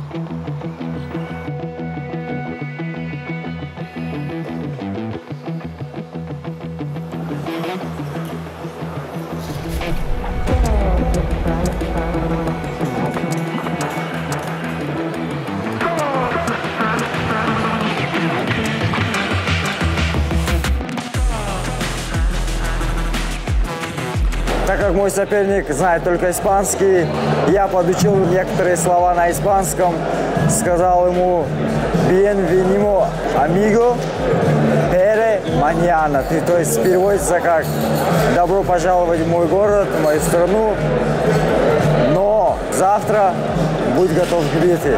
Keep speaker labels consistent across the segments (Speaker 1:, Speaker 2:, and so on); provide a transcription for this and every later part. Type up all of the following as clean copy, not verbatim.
Speaker 1: Так как мой соперник знает только испанский, я подучил некоторые слова на испанском, сказал ему «Bienvenido, amigo, pero mañana». То есть переводится как «Добро пожаловать в мой город, в мою страну, но завтра будь готов к битве».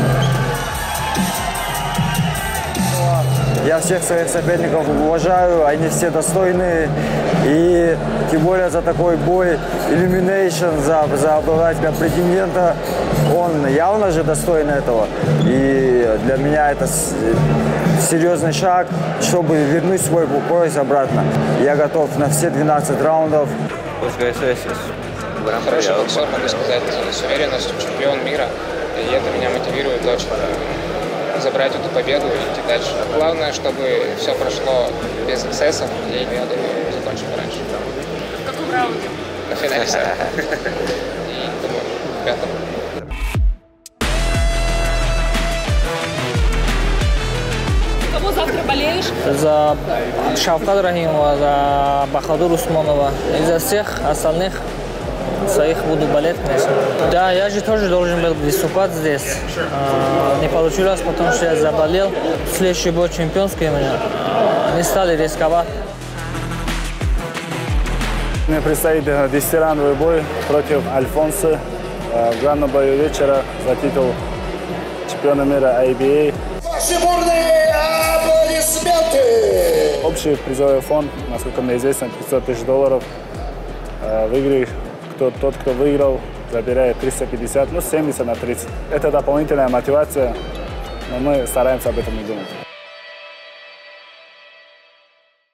Speaker 1: Я всех своих соперников уважаю, они все достойные. И тем более за такой бой Elimination, за обладателя претендента, он явно же достоин этого. И для меня это серьезный шаг, чтобы вернуть свой пояс обратно. Я готов на все 12 раундов.
Speaker 2: Хороший боксер, могу сказать, с уверенностью, чемпион мира. И это меня мотивирует очень забрать эту победу и идти дальше. Главное, чтобы все прошло без эксцессов, и я думаю, закончим раньше.
Speaker 3: В каком раунде?
Speaker 2: На финале. И думаю, в пятом.
Speaker 3: Кого завтра болеешь?
Speaker 4: За Шавкат Рахимова, за Бахадур Усманова и за всех остальных своих буду болеть. Да, я же тоже должен был выступать здесь. Не получилось, потому что я заболел. Следующий бой чемпионский у меня. Не стали рисковать.
Speaker 5: Мне предстоит 10-раундовый бой против Альфонса в главном бою вечера за титул чемпиона мира ABA.
Speaker 6: Ваши бурные аплодисменты!
Speaker 5: Общий призовой фонд, насколько мне известно, $500 000. В игре тот, кто выиграл, забирает 350, 70 на 30. Это дополнительная мотивация, но мы стараемся об этом не думать.